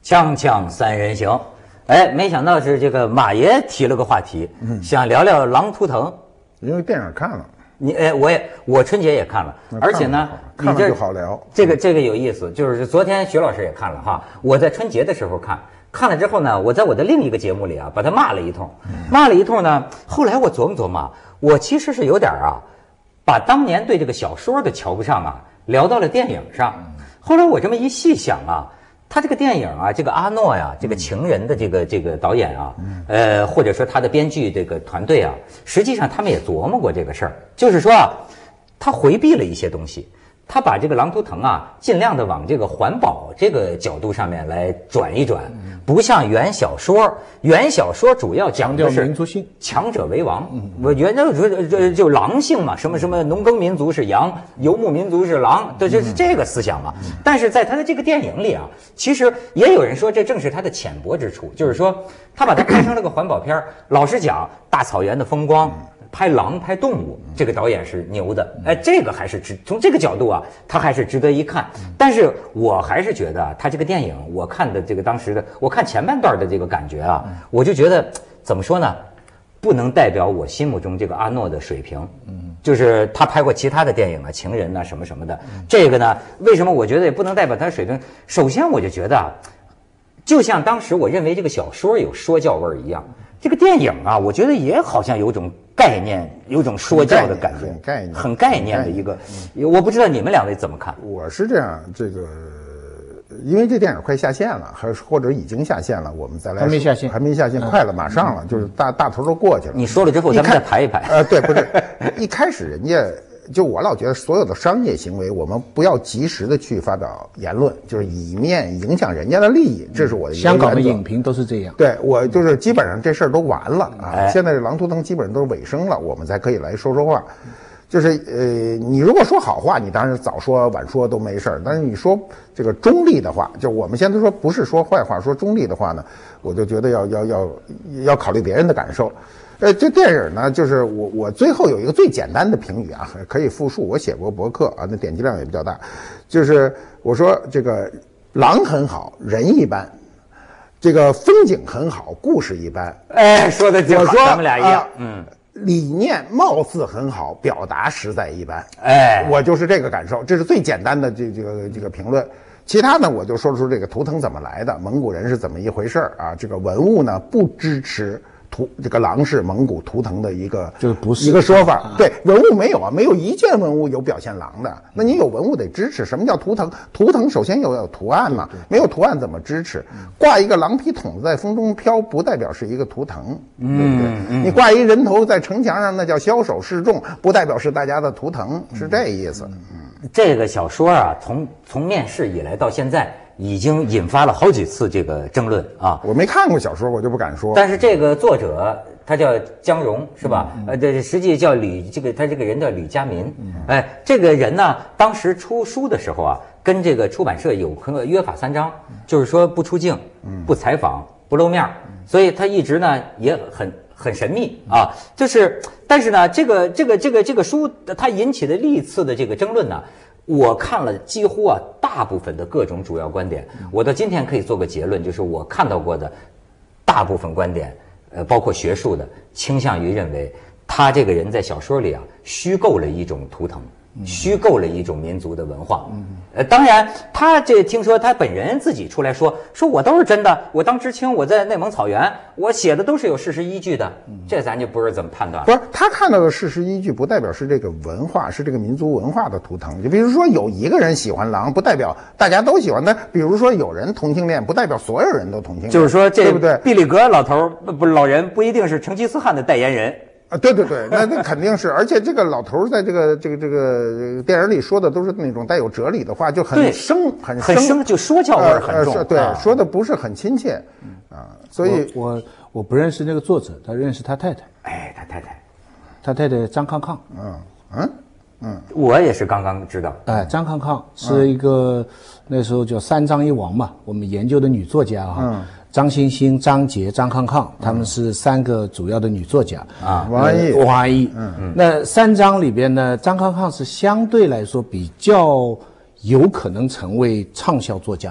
锵锵三人行，哎，没想到是这个马爷提了个话题，想聊聊《狼图腾》， 因为电影看了， 我春节也看了，而且呢， 看了就好聊。 这个有意思，就是昨天徐老师也看了哈，我在春节的时候看了之后呢，我在我的另一个节目里啊，把他骂了一通呢，后来我琢磨琢磨，我其实是有点把当年对这个小说的瞧不上啊，聊到了电影上。后来我这么一细想啊。他这个电影啊，这个阿诺呀，这个情人的这个导演啊，或者说他的编剧这个团队啊，实际上他们也琢磨过这个事儿，就是说啊，他回避了一些东西，他把这个狼图腾啊，尽量的往这个环保这个角度上面来转一转，不像原小说主要讲的是民族性， 强者为王。我原来就狼性嘛，什么农耕民族是羊，游牧民族是狼，对，就是这个思想嘛。但是在他的这个电影里啊，其实也有人说这正是他的浅薄之处，就是说他把它拍成了个环保片。老实讲，大草原的风光。拍狼拍动物，这个导演是牛的，哎，这个还是从这个角度啊，他还是值得一看。但是我还是觉得他这个电影，我看的这个当时的，我看前半段的这个感觉啊，我就觉得怎么说呢，不能代表我心目中这个阿诺的水平。就是他拍过其他的电影啊，情人啊什么什么的，这个呢，为什么我觉得也不能代表他的水平？首先我就觉得啊，就像当时我认为这个小说有说教味儿一样。这个电影啊，我觉得也好像有种概念，有种说教的感觉，很概念的一个。我不知道你们两位怎么看？ 我是这样，因为这电影快下线了，或者已经下线了，我们再来。还没下线，快了，马上了，就是大头都过去了。 你说了之后，咱们再排一排。 对，不是，一开始人家。就我老觉得所有的商业行为，我们不要及时的去发表言论，就是以免影响人家的利益，这是我的一个原则。 香港的影评都是这样。 对，我就是基本上这事儿都完了啊，现在这狼图腾基本上都是尾声了，我们才可以来说话。就是你如果说好话，你当然早说晚说都没事儿，但是你说这个中立的话，就我们现在说不是说坏话，说中立的话呢，我就觉得要考虑别人的感受。这电影呢，就是我最后有一个最简单的评语啊，可以复述，我写过博客啊，那点击量也比较大。就是我说这个狼很好，人一般；这个风景很好，故事一般。 哎，说的就好，咱们俩一样。 理念貌似很好，表达实在一般。 哎， 我就是这个感受，这是最简单的这个评论。其他呢，我就说出这个图腾怎么来的，蒙古人是怎么一回事啊？这个文物呢不支持。这个狼是蒙古图腾的一个说法，对，文物没有啊，没有一件文物有表现狼的。那你有文物得支持，什么叫图腾？图腾首先要有图案嘛，没有图案怎么支持？挂一个狼皮筒子在风中飘，不代表是一个图腾，对不对？你挂一人头在城墙上，那叫枭首示众，不代表是大家的图腾，是这意思。 这个小说啊，从面世以来到现在。已经引发了好几次这个争论啊！ 我没看过小说，我就不敢说。 但是这个作者他叫姜蓉，是吧？这实际叫他这个人叫吕佳民。哎，这个人呢，当时出书的时候啊，跟这个出版社有约法三章，就是说不出镜、不采访、不露面，所以他一直呢也很神秘啊。就是，但是呢，这个书它引起的历次的这个争论呢。我看了几乎啊大部分的各种主要观点，我到今天可以做个结论，就是我看到过的大部分观点，包括学术的，倾向于认为他这个人在小说里啊虚构了一种图腾，虚构了一种民族的文化。当然，他这听说他本人自己出来说我都是真的，我当知青，我在内蒙草原，我写的都是有事实依据的，这咱就不是怎么判断了。 不是他看到的事实依据，不代表是这个文化，是这个民族文化的图腾。就比如说有一个人喜欢狼，不代表大家都喜欢。那比如说有人同性恋，不代表所有人都同性恋。 就是说， 对不对？ 毕里格老人不一定是成吉思汗的代言人。 啊，对，那肯定是，而且这个老头在这个电影里说的都是那种带有哲理的话，就很生， 就说教味儿很重。 对，说的不是很亲切，所以我不认识那个作者，他认识他太太。 哎，他太太张康康。 我也是刚刚知道。 哎，张康康是一个那时候叫三张一王嘛，我们研究的女作家哈。张欣欣、张杰、张康康，他们是三个主要的女作家啊。王安忆， 那三张里边呢，张康康是相对来说比较有可能成为畅销作家的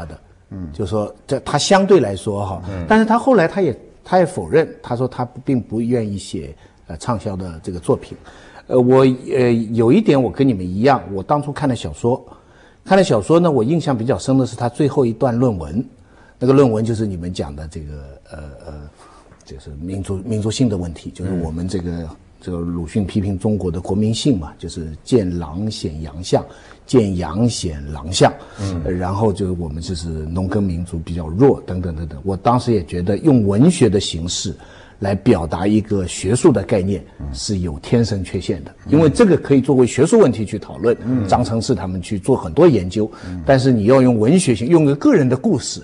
就是说这他相对来说哈，但是他后来他也否认，他说他并不愿意写畅销的这个作品。我有一点我跟你们一样，我当初看了小说呢，我印象比较深的是他最后一段论文，那个论文就是你们讲的这个就是民族性的问题，就是我们这个鲁迅批评中国的国民性嘛，就是见狼显洋相，见羊显狼相，然后就是我们就是农耕民族比较弱等等等等。我当时也觉得用文学的形式来表达一个学术的概念是有天生缺陷的，因为这个可以作为学术问题去讨论，张承志他们去做很多研究，但是你要用文学性，用个人的故事，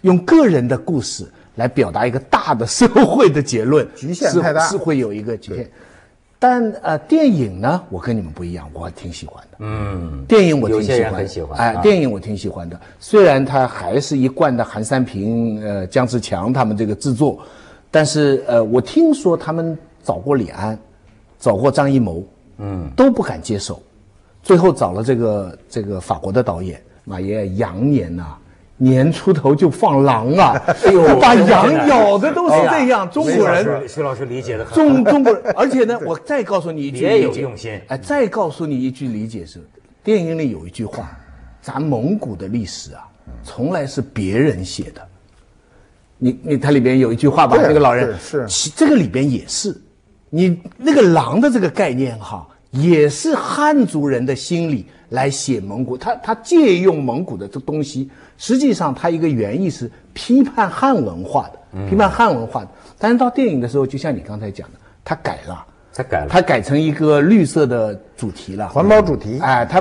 来表达一个大的社会的结论， 局限太大， 是会有一个局限。但电影呢，我跟你们不一样，我挺喜欢的。电影我挺喜欢， 有些人很喜欢。 电影我挺喜欢的，虽然它还是一贯的韩三平、姜志强他们这个制作。但是我听说他们找过李安，找过张艺谋，都不敢接受，最后找了这个法国的导演马爷，羊年呐，年出头就放狼啊，哎呦，把羊咬的都是这样，中国人， 徐老师理解的很， 中国人，而且呢，我再告诉你一句理解， 也有用心， 再告诉你一句理解是，电影里有一句话，咱蒙古的历史啊，从来是别人写的。它里边有一句话吧，那个老人是这个里边也是，你那个狼的这个概念哈，也是汉族人的心理来写蒙古，他借用蒙古的这东西，实际上他一个原意是批判汉文化的，但是到电影的时候，就像你刚才讲的，他改成一个绿色的主题了， 环保主题，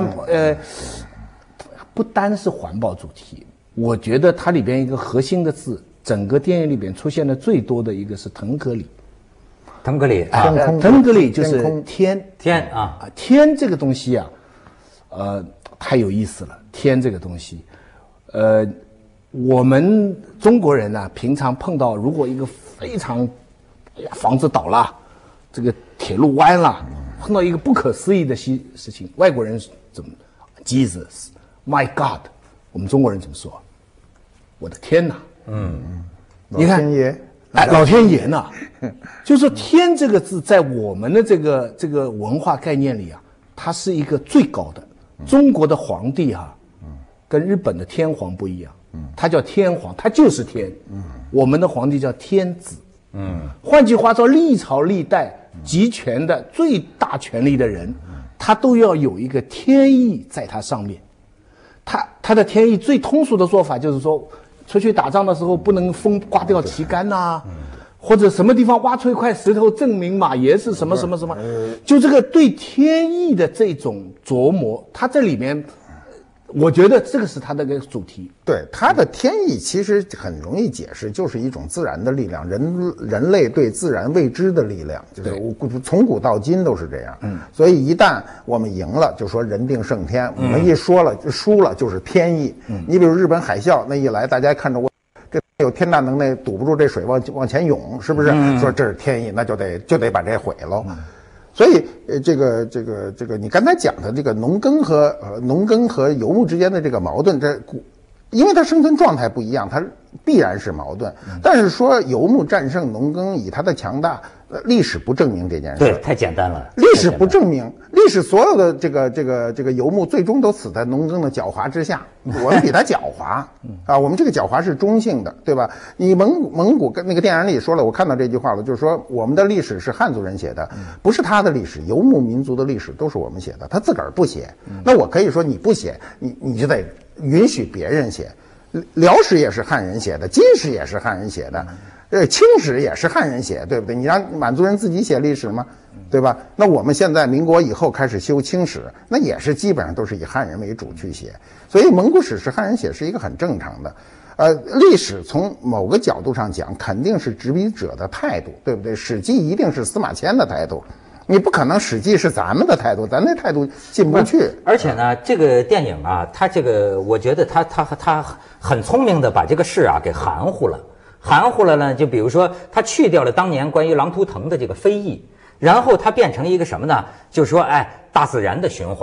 不单是环保主题，我觉得它里边一个核心的字。整个电影里边出现的最多的一个是腾格里，腾格里就是天啊，天这个东西啊，太有意思了。天这个东西，我们中国人呢，平常碰到如果一个非常，房子倒了，这个铁路弯了，碰到一个不可思议的事情，外国人怎么 Jesus My God， 我们中国人怎么说？我的天哪！你看，老天爷呢，就是天这个字在我们的这个文化概念里啊，它是一个最高的。中国的皇帝跟日本的天皇不一样，他叫天皇，他就是天。我们的皇帝叫天子。换句话说，历朝历代集权的最大权力的人，他都要有一个天意在他上面。他的天意最通俗的说法就是说。出去打仗的时候不能风刮掉旗杆呐，或者什么地方挖出一块石头证明马爷是什么什么什么，就这个对天意的这种琢磨，它这里面，我觉得这个是它的个主题。 对，它的天意其实很容易解释，就是一种自然的力量，人类对自然未知的力量，就是从古到今都是这样。所以一旦我们赢了，就说人定胜天；我们一说了输了，就是天意。你比如日本海啸那一来，大家看着我这有天大能耐，堵不住这水往前涌，是不是？说这是天意，那就得把这毁喽。所以，这个，你刚才讲的这个农耕和游牧之间的这个矛盾，因为它生存状态不一样，它必然是矛盾。但是说游牧战胜农耕，以它的强大，历史不证明这件事。 对，太简单了。 历史不证明，历史所有的这个游牧最终都死在农耕的狡猾之下。我们比他狡猾啊，我们这个狡猾是中性的，对吧？你蒙古跟那个电影里说了，我看到这句话了，就是说我们的历史是汉族人写的，不是他的历史，游牧民族的历史都是我们写的，他自个儿不写。那我可以说你不写，你就得允许别人写。辽史也是汉人写的，金史也是汉人写的，清史也是汉人写，对不对？你让满族人自己写历史吗？对吧？那我们现在民国以后开始修清史，那也是基本上都是以汉人为主去写，所以蒙古史是汉人写是一个很正常的。历史从某个角度上讲，肯定是执笔者的态度，对不对？史记一定是司马迁的态度。你不可能史记是咱们的态度，咱那态度进不去。 而且呢，这个电影啊，它这个我觉得它很聪明的把这个事啊给含糊了呢。就比如说，他去掉了当年关于狼图腾的这个非议，然后它变成一个什么呢？就是说，大自然的循环，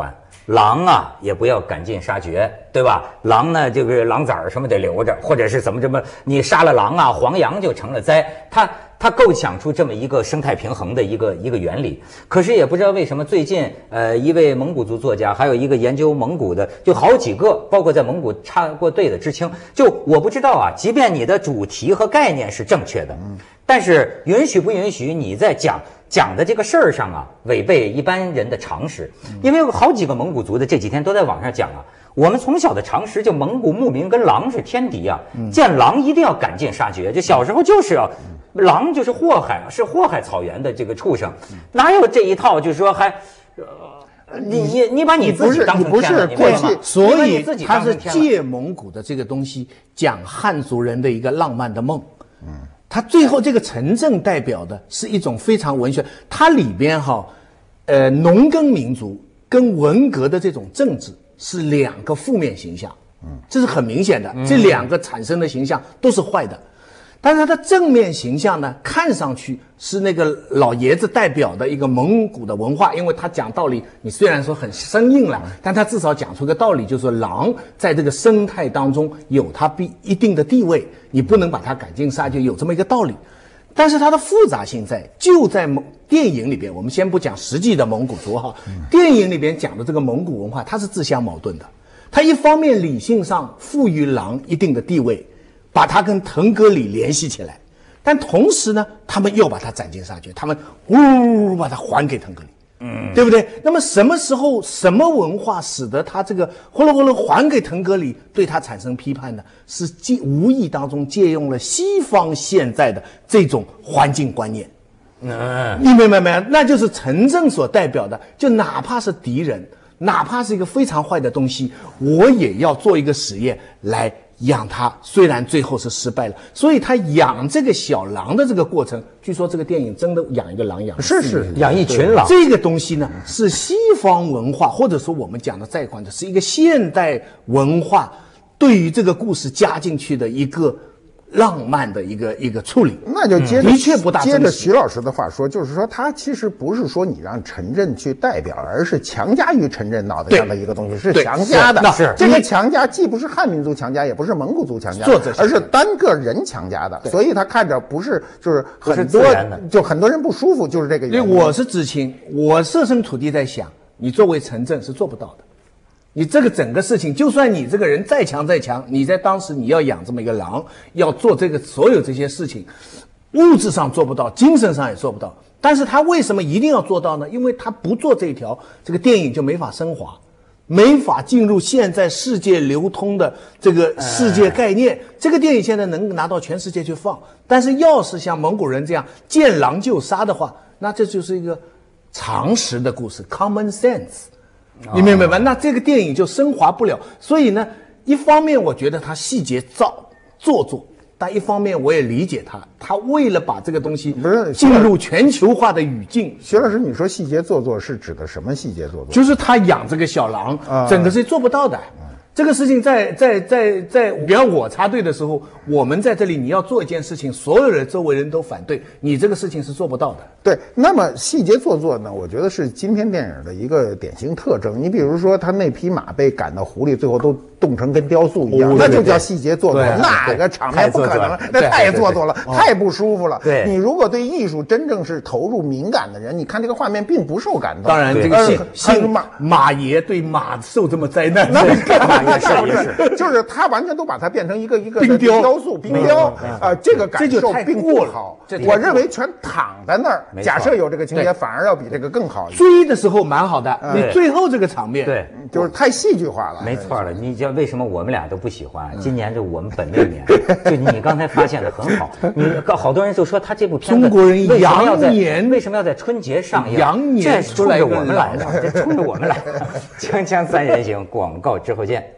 狼啊也不要赶尽杀绝，对吧？狼呢，这个狼崽儿什么得留着，或者是怎么，你杀了狼啊，黄羊就成了灾。他构想出这么一个生态平衡的一个原理。可是也不知道为什么最近一位蒙古族作家，还有一个研究蒙古的，就好几个，包括在蒙古插过队的知青，就我不知道啊，即便你的主题和概念是正确的，但是允许不允许你在讲的这个事儿上啊，违背一般人的常识。因为有好几个蒙古族的这几天都在网上讲啊，我们从小的常识就蒙古牧民跟狼是天敌啊，见狼一定要赶尽杀绝。就小时候就是要，狼就是祸害，是祸害草原的这个畜生，哪有这一套？就是说还。你把你自己当成天了， 过去， 所以他是借蒙古的这个东西讲汉族人的一个浪漫的梦。他最后这个城镇代表的是一种非常文学，它里边农耕民族跟文革的这种政治是两个负面形象，这是很明显的，这两个产生的形象都是坏的。但是它的正面形象呢，看上去是那个老爷子代表的一个蒙古的文化，因为他讲道理，你虽然说很生硬了，但他至少讲出个道理，就是说狼在这个生态当中有它一定的地位，你不能把它赶尽杀绝，有这么一个道理。但是它的复杂性就在电影里边，我们先不讲实际的蒙古族电影里边讲的这个蒙古文化，它是自相矛盾的。它一方面理性上赋予狼一定的地位，把它跟腾格里联系起来，但同时呢，他们又把它斩尽杀绝，他们把它还给腾格里，对不对？那么什么时候什么文化使得他这个呼噜还给腾格里，对他产生批判呢？是无意当中借用了西方现在的这种环境观念。你明白没有？那就是城镇所代表的，就哪怕是敌人，哪怕是一个非常坏的东西，我也要做一个实验来养它，虽然最后是失败了。所以他养这个小狼的这个过程，据说这个电影真的养一个狼养是养一群狼。 这个东西呢，是西方文化，或者说我们讲的再宽的，是一个现代文化对于这个故事加进去的一个浪漫的一个处理。 那就接着的确不大接着徐老师的话说，就是说他其实不是说你让陈震去代表，而是强加于陈震脑袋上的一个东西，是强加的。 是这个强加既不是汉民族强加，也不是蒙古族强加，而是单个人强加的。所以他看着不是就是很多就很多人不舒服，就是这个原因。 我是知青，我设身处地在想，你作为陈震是做不到的。你这个整个事情，就算你这个人再强，你在当时你要养这么一个狼，要做这个所有这些事情，物质上做不到，精神上也做不到。但是他为什么一定要做到呢？因为他不做这一条，这个电影就没法升华，没法进入现在世界流通的这个世界概念。这个电影现在能拿到全世界去放，但是要是像蒙古人这样见狼就杀的话，那这就是一个常识的故事 ，common sense。你明白吗？那这个电影就升华不了。所以呢，一方面我觉得他细节做作，但一方面我也理解他为了把这个东西不是进入全球化的语境。 徐老师，你说细节做作是指的什么细节做作？ 就是他养这个小狼，整个是做不到的。这个事情在，比方我插队的时候，我们在这里，你要做一件事情，所有的周围人都反对，你这个事情是做不到的。 对，那么细节做作呢？我觉得是今天电影的一个典型特征。你比如说，他那匹马被赶到湖里，最后都冻成跟雕塑一样，那就叫细节做作。那个场面不可能，那太做作了，太不舒服了。 对， 你如果对艺术真正是投入敏感的人，你看这个画面并不受感动。 当然，这个马爷对马受这么灾难， 那也是，就是他完全都把它变成一个冰雕塑、冰雕这个感受并不好。我认为全躺在那儿，假设有这个情节，反而要比这个更好。 追的时候蛮好的，你最后这个场面， 对， 就是太戏剧化了。 没错了，你知道为什么我们俩都不喜欢？今年就我们本命年，就你刚才发现的很好。你好多人就说他这部片子中国人羊年为什么要在春节上映？ 羊年这冲着我们来的，这冲着我们来的。锵锵三人行，广告之后见。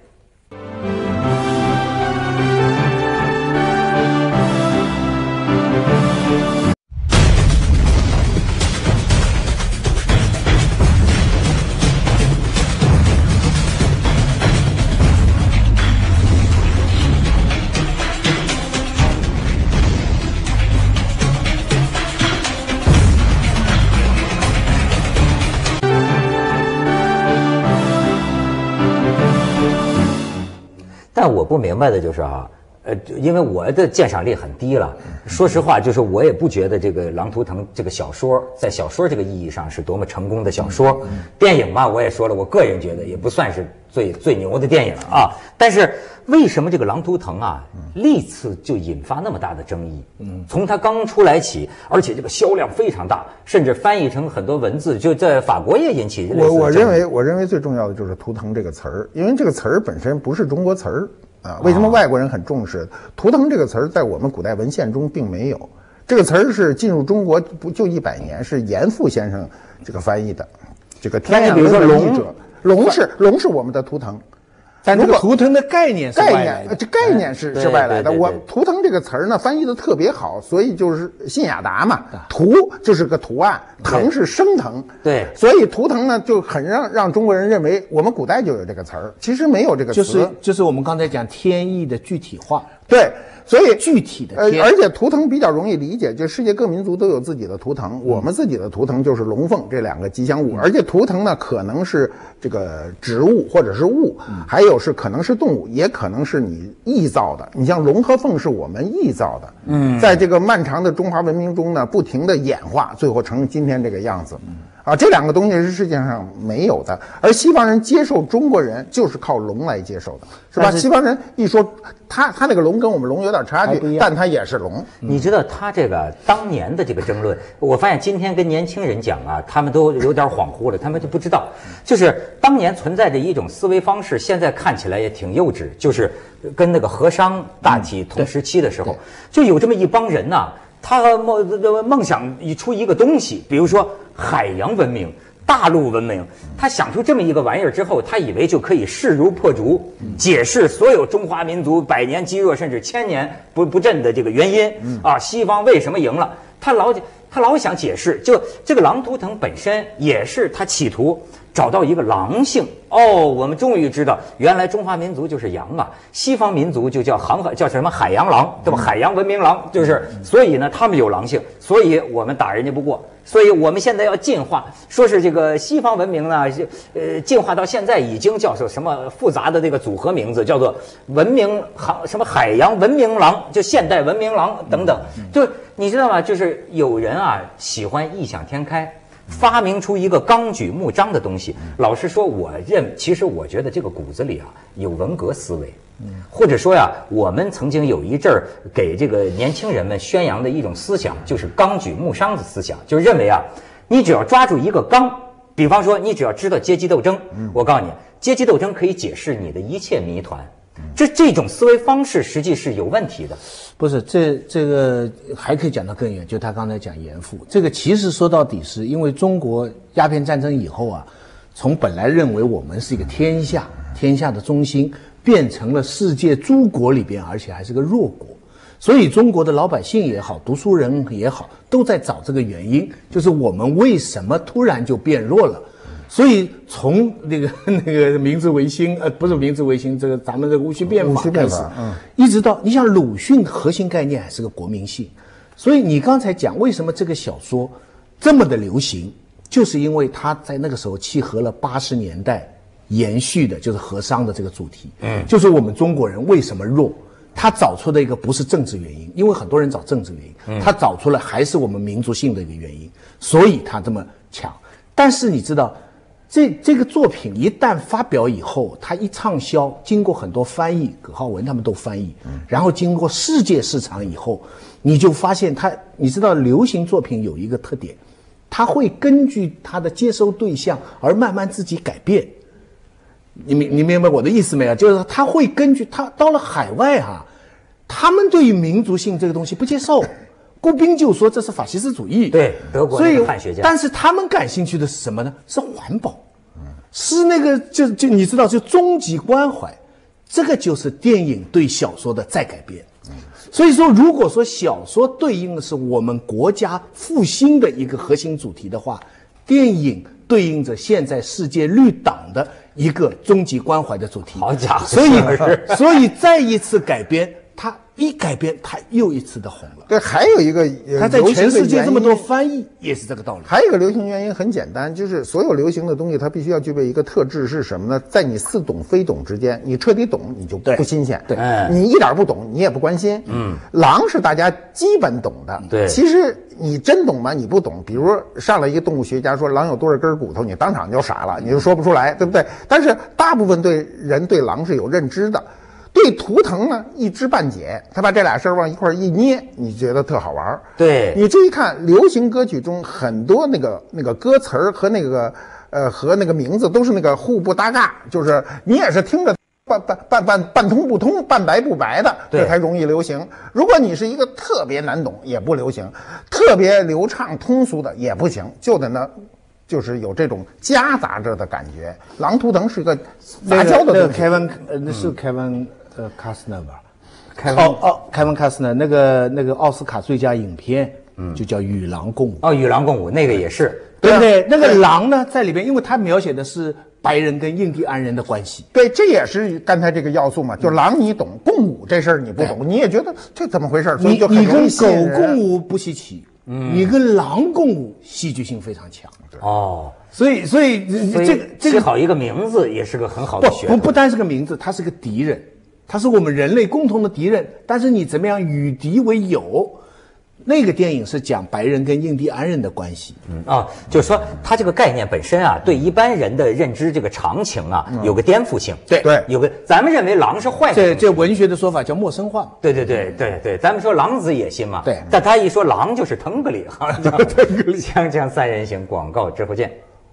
在我不明白的就是因为我的鉴赏力很低了，说实话，就是我也不觉得这个《狼图腾》这个小说在小说这个意义上是多么成功的小说。电影嘛，我也说了，我个人觉得也不算是最牛的电影啊。但是为什么这个《狼图腾》历次就引发那么大的争议？从它刚出来起，而且这个销量非常大，甚至翻译成很多文字，就在法国也引起类似的争议。 我认为最重要的就是“图腾”这个词儿，因为这个词儿本身不是中国词儿。为什么外国人很重视图腾这个词儿？在我们古代文献中并没有，这个词儿是进入中国不就100年，是严复先生这个翻译的。这个天养龙的译者，龙是我们的图腾， 但这个图腾的概念是外来的， 这概念是外来的。我图腾这个词儿呢翻译的特别好，所以就是信雅达嘛，图就是个图案，腾是升腾， 对， 所以图腾呢就很让中国人认为我们古代就有这个词儿，其实没有这个词， 就是我们刚才讲天意的具体化， 对。所以具体的而且图腾比较容易理解，就世界各民族都有自己的图腾，我们自己的图腾就是龙凤这2个吉祥物，而且图腾呢可能是这个植物或者是物，还有是可能是动物，也可能是你臆造的。你像龙和凤是我们臆造的，在这个漫长的中华文明中呢，不停的演化，最后成今天这个样子。这2个东西是世界上没有的，而西方人接受中国人就是靠龙来接受的，是吧？西方人一说他那个龙跟我们龙有点差距，但他也是龙。 你知道他这个当年的这个争论，我发现今天跟年轻人讲他们都有点恍惚了，他们就不知道，就是当年存在着一种思维方式，现在看起来也挺幼稚，就是跟那个和商大体同时期的时候，就有这么一帮人他梦想出一个东西，比如说海洋文明、大陆文明，他想出这么一个玩意儿之后，他以为就可以势如破竹，解释所有中华民族100年积弱甚至1000年不振的这个原因西方为什么赢了？他老想解释，就这个狼图腾本身也是他企图找到一个狼性。我们终于知道，原来中华民族就是羊西方民族就叫什么海洋狼，对吧？海洋文明狼，就是所以呢，他们有狼性，所以我们打人家不过，所以我们现在要进化，说是这个西方文明呢，进化到现在已经叫做什么复杂的这个组合名字，叫做什么海洋文明狼，就现代文明狼等等，就你知道吗？就是有人喜欢异想天开。发明出一个纲举目张的东西，老实说，其实我觉得这个骨子里有文革思维，或者说我们曾经有一阵儿给这个年轻人们宣扬的一种思想，就是纲举目张的思想，就是认为你只要抓住一个纲，比方说你只要知道阶级斗争，我告诉你，阶级斗争可以解释你的一切谜团。这种思维方式实际是有问题的。 不是，这个还可以讲到更远，就他刚才讲严复，这个其实说到底是因为中国鸦片战争以后从本来认为我们是一个天下的中心，变成了世界诸国里边，而且还是个弱国。所以中国的老百姓也好，读书人也好，都在找这个原因，就是我们为什么突然就变弱了。所以从那个明治维新，不是明治维新，这个咱们这个戊戌变法开始，一直到你像鲁迅核心概念还是个国民性。所以你刚才讲为什么这个小说这么的流行，就是因为它在那个时候契合了80年代延续的就是和商的这个主题，就是我们中国人为什么弱。他找出的一个不是政治原因，因为很多人找政治原因，他找出了还是我们民族性的一个原因，所以他这么强。但是你知道，这个作品一旦发表以后，它一畅销，经过很多翻译，葛浩文他们都翻译，然后经过世界市场以后，你就发现你知道流行作品有一个特点，它会根据它的接收对象而慢慢自己改变。你明白我的意思没有？就是他会根据他到了海外他们对于民族性这个东西不接受。顾彬就说这是法西斯主义， 对，德国那个汉学家。 但是他们感兴趣的是什么呢？是环保，是那个就你知道，就终极关怀。这个就是电影对小说的再改编。所以说，如果说小说对应的是我们国家复兴的一个核心主题的话，电影对应着现在世界绿党的一个终极关怀的主题。 好家伙！ 所以再一次改编， 他一改编，他又一次的红了。 对，还有一个他在全世界这么多翻译也是这个道理。 还有一个流行原因很简单，就是所有流行的东西它必须要具备一个特质是什么呢？在你似懂非懂之间，你彻底懂你就不新鲜， 对， 你一点不懂你也不关心。狼是大家基本懂的， 对， 其实你真懂吗？你不懂。比如上来一个动物学家说狼有多少根骨头，你当场就傻了，你就说不出来，对不对？但是大部分人对狼是有认知的。对图腾呢一知半解，他把这俩事儿往一块一捏，你觉得特好玩。 对， 你注意看流行歌曲中很多那个歌词儿和那个名字都是那个互不搭嘎，就是你也是听着半通不通半白不白的，这才容易流行。如果你是一个特别难懂也不流行，特别流畅通俗的也不行，就得呢就是有这种夹杂着的感觉。狼图腾是一个杂交的东西。 那是凯文卡斯纳吧？凯文卡斯纳那个奥斯卡最佳影片，就叫《与狼共舞》。 与狼共舞那个也是， 对不对？那个狼呢，在里边，因为它描写的是白人跟印第安人的关系。 对，这也是刚才这个要素嘛。就狼你懂，共舞这事儿你不懂，你也觉得这怎么回事？所以就很容易吸引人。 你跟狗共舞不稀奇，你跟狼共舞戏剧性非常强。所以这个好一个名字也是个很好的噱头。 不单是个名字，它是个敌人，它是我们人类共同的敌人。但是你怎么样与敌为友？那个电影是讲白人跟印第安人的关系。 就是说它这个概念本身啊，对一般人的认知这个常情啊，有个颠覆性。 对， 有个咱们认为狼是坏的。 这文学的说法叫陌生化。 对，咱们说狼子野心嘛。 对， 但他一说狼就是腾格里，锵锵三人行，广告之后见。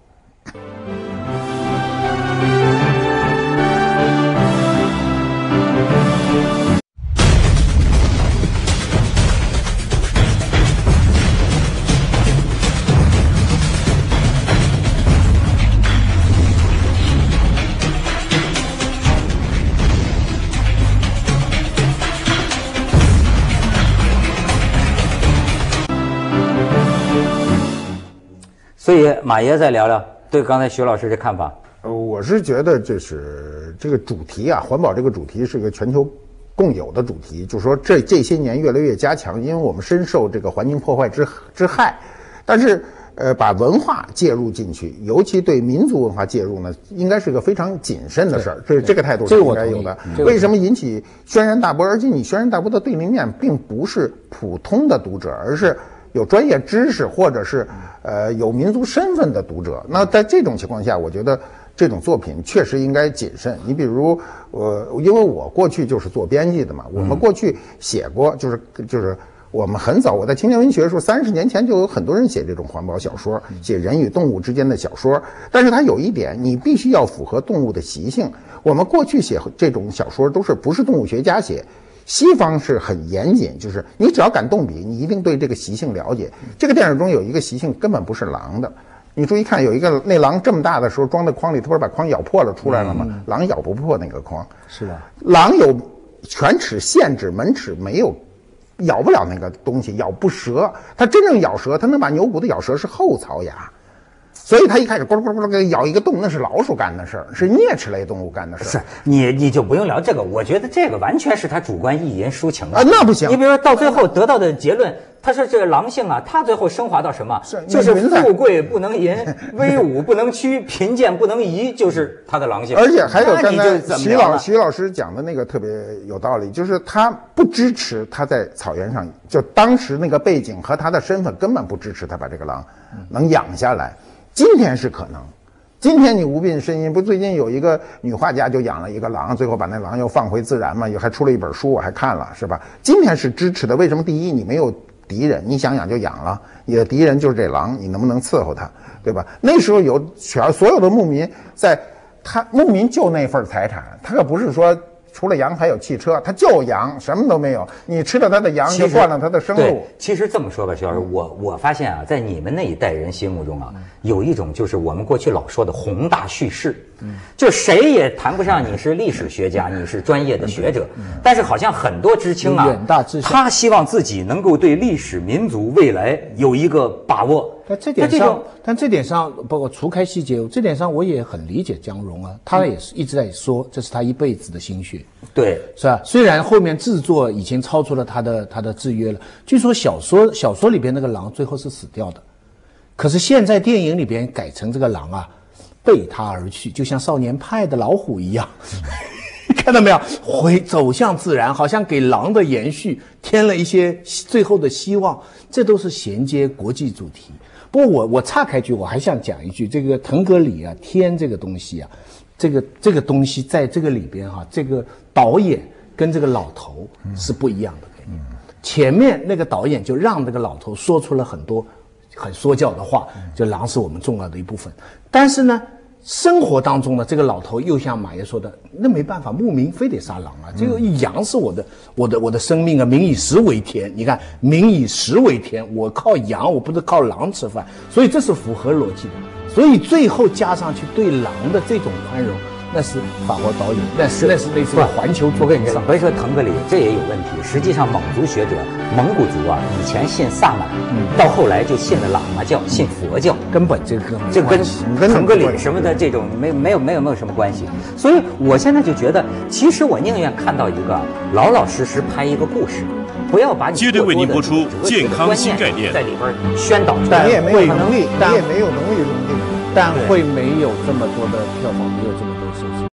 所以马爷再聊聊对刚才徐老师的看法。 我是觉得就是这个主题啊，环保这个主题是个全球共有的主题，就是说这些年越来越加强，因为我们深受这个环境破坏之害，但是把文化介入进去，尤其对民族文化介入呢，应该是个非常谨慎的事儿。这个态度是应该有的。为什么引起轩然大波？而且你轩然大波的对立面并不是普通的读者，而是有专业知识或者是有民族身份的读者。那在这种情况下，我觉得这种作品确实应该谨慎。你比如因为我过去就是做编辑的嘛，我们过去写过，就是我们很早，我在青年文学的时候，30年前就有很多人写这种环保小说，写人与动物之间的小说。但是它有一点，你必须要符合动物的习性。我们过去写这种小说都是不是动物学家写，西方是很严谨，就是你只要敢动笔，你一定对这个习性了解。这个电影中有一个习性根本不是狼的，你注意看，有一个那狼这么大的时候装在筐里，它不是把筐咬破了出来了吗？狼咬不破那个筐。 是的， 狼有犬齿限制，门齿没有。咬不了那个东西，咬不折。它真正咬折，它能把牛骨头咬折是后槽牙，所以它一开始咕噜咕噜咕噜给咬一个洞，那是老鼠干的事儿，是啮齿类动物干的事儿。 是你就不用聊这个，我觉得这个完全是他主观意淫抒情啊，那不行。 你比如说到最后得到的结论，他说这个狼性啊，他最后升华到什么？就是富贵不能淫，威武不能屈，贫贱不能移，就是他的狼性。 而且还有刚才徐老师讲的那个特别有道理，就是他不支持他在草原上，就当时那个背景和他的身份根本不支持他把这个狼能养下来。今天是可能，今天你无病呻吟，不最近有一个女画家就养了一个狼，最后把那狼又放回自然嘛，也还出了一本书，我还看了，是吧？今天是支持的，为什么？第一，你没有敌人，你想养就养了，你的敌人就是这狼，你能不能伺候他，对吧？那时候有所有的牧民牧民就那份财产，他可不是说除了羊还有汽车，他就羊，什么都没有。你吃了他的羊，就断了他的生路。 其实这么说吧，徐老师，我发现啊，在你们那一代人心目中啊，有一种就是我们过去老说的宏大叙事，就谁也谈不上你是历史学家，你是专业的学者，但是好像很多知青啊，他希望自己能够对历史民族未来有一个把握。 但这点上，包括除开细节，这点上我也很理解姜蓉啊，他也是一直在说，这是他一辈子的心血， 对， 是吧？虽然后面制作已经超出了他的制约了，据说小说里边那个狼最后是死掉的，可是现在电影里边改成这个狼啊，背他而去，就像少年派的老虎一样。看到没有？会走向自然，好像给狼的延续添了一些最后的希望，这都是衔接国际主题。不过我岔开句，我还想讲一句，这个腾格里啊，天这个东西啊，这个东西在这个里边哈，这个导演跟这个老头是不一样的概念。前面那个导演就让这个老头说出了很多很说教的话，就狼是我们重要的一部分，但是呢。生活当中呢，这个老头又像马爷说的，那没办法，牧民非得杀狼啊，这个羊是我的生命啊，民以食为天，你看民以食为天，我靠羊，我不是靠狼吃饭，所以这是符合逻辑的，所以最后加上去对狼的这种宽容，那是法国导演，那是类似环球主义。 我跟你说，别说腾格里，这也有问题。实际上，蒙族学者、蒙古族啊，以前信萨满，到后来就信了喇嘛教，信佛教， 根本这跟腾格里什么的这种没有什么关系。所以我现在就觉得，其实我宁愿看到一个老老实实拍一个故事，不要把你接着为您播出健康新概念在里边宣导出来。你也没有能力， 但会没有这么多的票房，没有这么多收视。